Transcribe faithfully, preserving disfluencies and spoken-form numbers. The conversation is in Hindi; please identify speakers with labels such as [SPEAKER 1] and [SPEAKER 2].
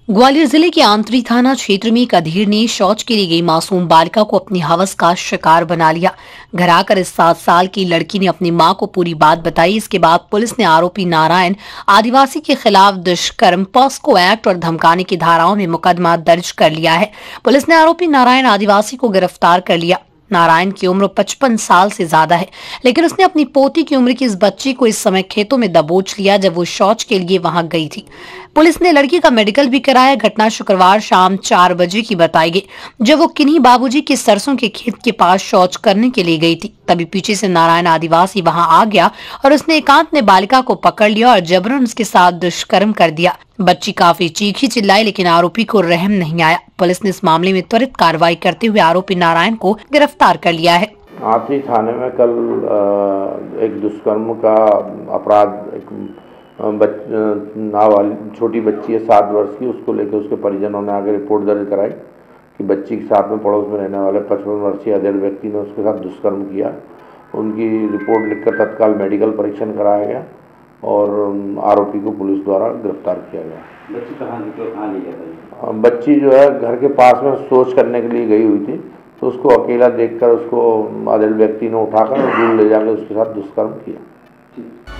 [SPEAKER 1] ग्वालियर जिले के आंतरी थाना क्षेत्र में एक अधीर ने शौच के लिए गई मासूम बालिका को अपनी हवस का शिकार बना लिया। घर आकर इस सात साल की लड़की ने अपनी मां को पूरी बात बताई। इसके बाद पुलिस ने आरोपी नारायण आदिवासी के खिलाफ दुष्कर्म, पॉस्को एक्ट और धमकाने की धाराओं में मुकदमा दर्ज कर लिया है। पुलिस ने आरोपी नारायण आदिवासी को गिरफ्तार कर लिया। नारायण की उम्र पचपन साल से ज्यादा है, लेकिन उसने अपनी पोती की उम्र की इस बच्ची को इस समय खेतों में दबोच लिया जब वो शौच के लिए वहां गई थी। पुलिस ने लड़की का मेडिकल भी कराया। घटना शुक्रवार शाम चार बजे की बताई गई, जब वो किन्हीं बाबूजी के सरसों के खेत के पास शौच करने के लिए गई थी। तभी पीछे से नारायण आदिवासी वहां आ गया और उसने एकांत में बालिका को पकड़ लिया और जबरन उसके साथ दुष्कर्म कर दिया। बच्ची काफी चीखी चिल्लाई, लेकिन आरोपी को रहम नहीं आया। पुलिस ने इस मामले में त्वरित कार्रवाई करते हुए आरोपी नारायण को गिरफ्तार कर लिया है।
[SPEAKER 2] आंतरी थाने में कल एक दुष्कर्म का अपराध, एक नाबालिग छोटी बच्ची है सात वर्ष की, उसको लेकर उसके परिजनों ने आगे रिपोर्ट दर्ज कराई कि बच्ची के साथ में पड़ोस में रहने वाले पचपन वर्षीय अधेड़ व्यक्ति ने उसके साथ दुष्कर्म किया। उनकी रिपोर्ट लिखकर तत्काल मेडिकल परीक्षण कराया गया और आरोपी को पुलिस द्वारा गिरफ्तार किया गया।
[SPEAKER 3] बच्ची कहाँ कहाँ ले गया?
[SPEAKER 2] बच्ची जो है घर के पास में शौच करने के लिए गई हुई थी, तो उसको अकेला देखकर उसको अधेड़ व्यक्ति ने उठाकर दूर ले जाकर उसके साथ दुष्कर्म किया।